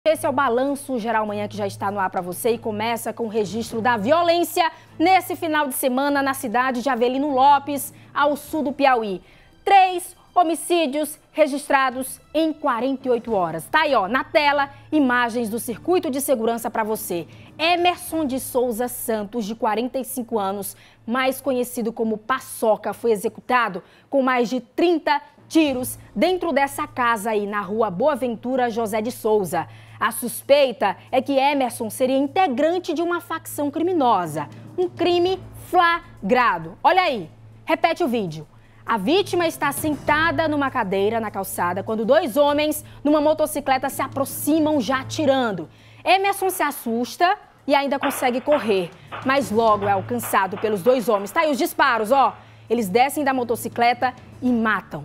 Esse é o Balanço Geral Manhã que já está no ar para você e começa com o registro da violência nesse final de semana na cidade de Avelino Lopes, ao sul do Piauí. 3 homicídios registrados em 48 horas. Tá aí, ó, na tela, imagens do circuito de segurança para você. Emerson de Souza Santos, de 45 anos, mais conhecido como Paçoca, foi executado com mais de 30 tiros dentro dessa casa aí na rua Boa Ventura José de Souza. A suspeita é que Emerson seria integrante de uma facção criminosa. Um crime flagrado. Olha aí, repete o vídeo. A vítima está sentada numa cadeira na calçada quando 2 homens numa motocicleta se aproximam já atirando. Emerson se assusta e ainda consegue correr, mas logo é alcançado pelos 2 homens. Tá aí os disparos, ó. Eles descem da motocicleta e matam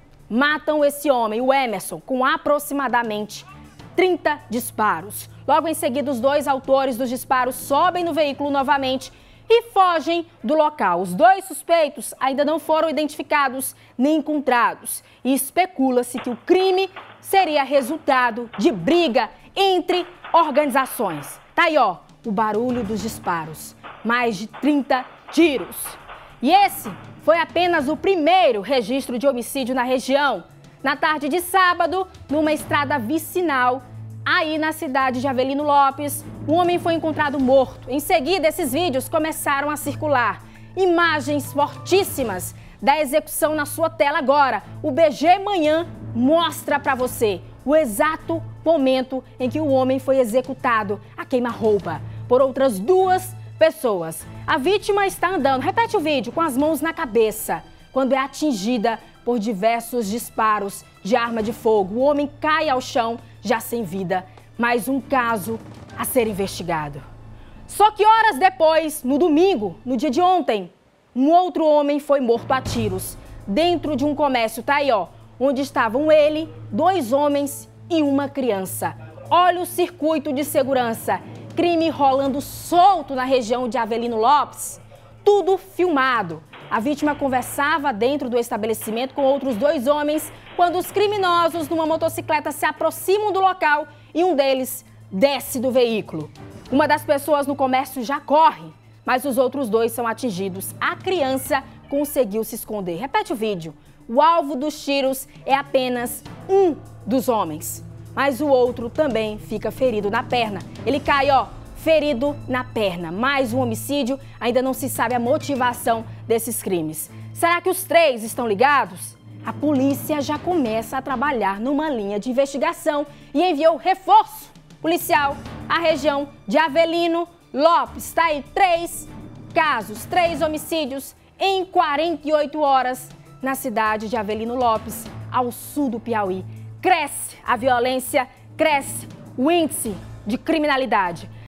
esse homem, o Emerson, com aproximadamente 30 disparos. Logo em seguida, os 2 autores dos disparos sobem no veículo novamente e fogem do local. Os 2 suspeitos ainda não foram identificados nem encontrados. E especula-se que o crime seria resultado de briga entre organizações. Tá aí, ó, o barulho dos disparos. Mais de 30 tiros. E esse foi apenas o primeiro registro de homicídio na região. Na tarde de sábado, numa estrada vicinal, aí na cidade de Avelino Lopes, um homem foi encontrado morto. Em seguida, esses vídeos começaram a circular. Imagens fortíssimas da execução na sua tela agora. O BG Manhã mostra para você o exato momento em que o homem foi executado a queima-roupa por outras 2 pessoas. A vítima está andando, repete o vídeo, com as mãos na cabeça, quando é atingida por diversos disparos de arma de fogo. O homem cai ao chão, já sem vida. Mais um caso a ser investigado. Só que horas depois, no domingo, no dia de ontem, um outro homem foi morto a tiros dentro de um comércio, tá aí, ó, onde estavam ele, 2 homens e uma criança. Olha o circuito de segurança. Crime rolando solto na região de Avelino Lopes. Tudo filmado. A vítima conversava dentro do estabelecimento com outros 2 homens quando os criminosos numa motocicleta se aproximam do local e um deles desce do veículo. Uma das pessoas no comércio já corre, mas os outros 2 são atingidos. A criança conseguiu se esconder. Repete o vídeo. O alvo dos tiros é apenas um dos homens, mas o outro também fica ferido na perna. Ele cai, ó, ferido na perna. Mais um homicídio, ainda não se sabe a motivação desses crimes. Será que os 3 estão ligados? A polícia já começa a trabalhar numa linha de investigação e enviou reforço policial à região de Avelino Lopes. Está aí 3 casos, 3 homicídios em 48 horas na cidade de Avelino Lopes, ao sul do Piauí. Cresce a violência, cresce o índice de criminalidade.